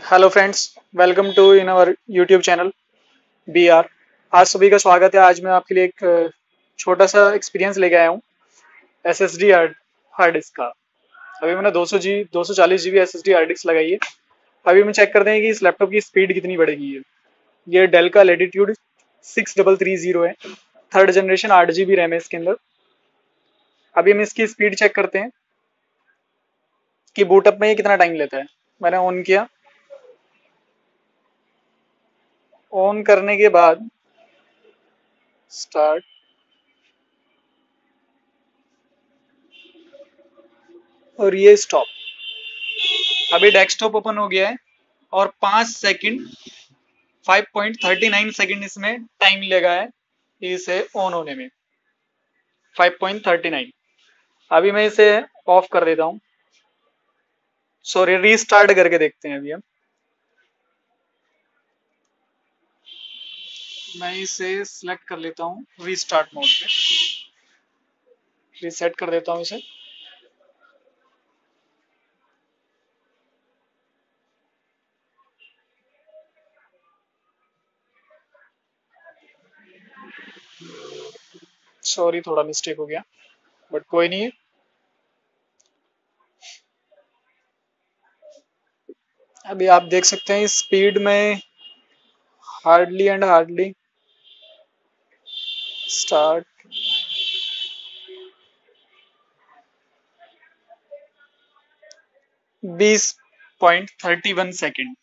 Hello friends, welcome to in our YouTube channel B R. आज सभी का स्वागत है। आज मैं आपके लिए एक छोटा सा एक्सपीरियंस लेके आया हूँ S S D hard disk का। अभी मैंने 240 GB S S D hard disk लगाई है। अभी हम चेक करते हैं कि इस लैपटॉप की स्पीड कितनी बढ़ेगी। ये डेल का लेटीट्यूड 6330 है। थर्ड जनरेशन 8 GB रैम है इसके अंदर। अभी हम इसकी स्पीड चेक करते हैं कि बूटअप में ये कितना टाइम लेता है। मैंने ऑन किया। ऑन करने के बाद स्टार्ट, और ये स्टॉप। अभी डेस्कटॉप ओपन हो गया है और 5 सेकंड 5.39 सेकंड इसमें टाइम लगा है इसे ऑन होने में। 5.39। अभी मैं इसे ऑफ कर देता हूँ। सॉरी, रीस्टार्ट करके देखते हैं। अभी हम मैं इसे सिलेक्ट कर लेता हूँ रीस्टार्ट मोड पे। रीसेट कर देता हूँ इसे। सॉरी, थोड़ा मिस्टेक हो गया, बट कोई नहीं है। अभी आप देख सकते हैं स्पीड में hardly and hardly start. 20.31 second.